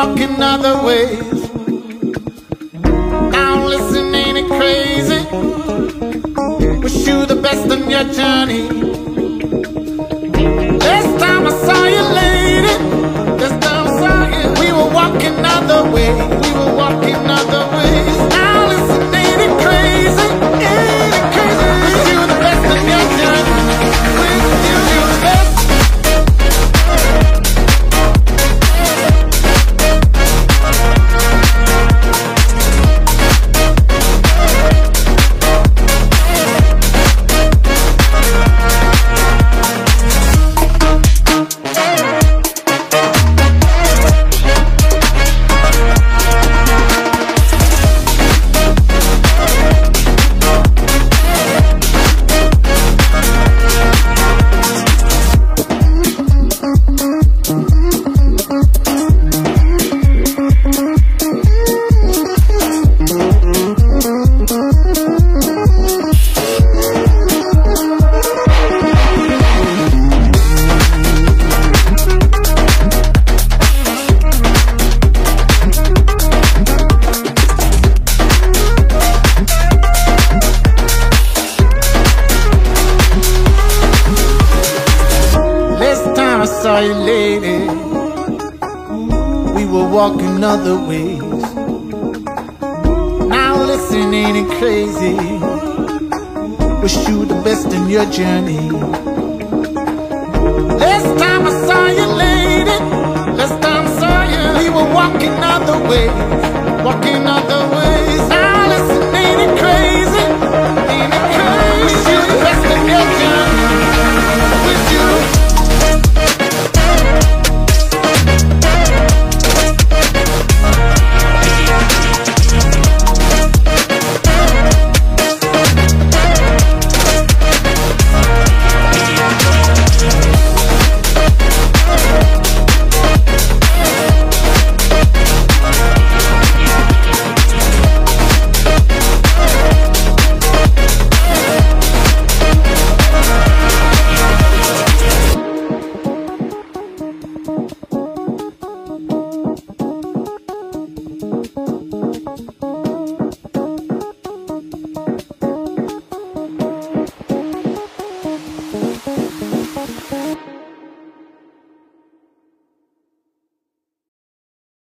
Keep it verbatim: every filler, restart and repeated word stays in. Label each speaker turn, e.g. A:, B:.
A: walking other ways. Now listen, ain't it crazy? Wish you the best on your journey. Last time I saw you, lady, last time I saw you, we were walking other ways. We were walking other ways. Now listen, ain't it crazy? Ain't it crazy? Wish you the best on your journey. Wish you the best. Saw you, lady, we were walking other ways. Now listen, ain't it crazy? Wish you the best in your journey. Last time I saw you, lady, last time I saw you, we were walking other ways, walking other ways.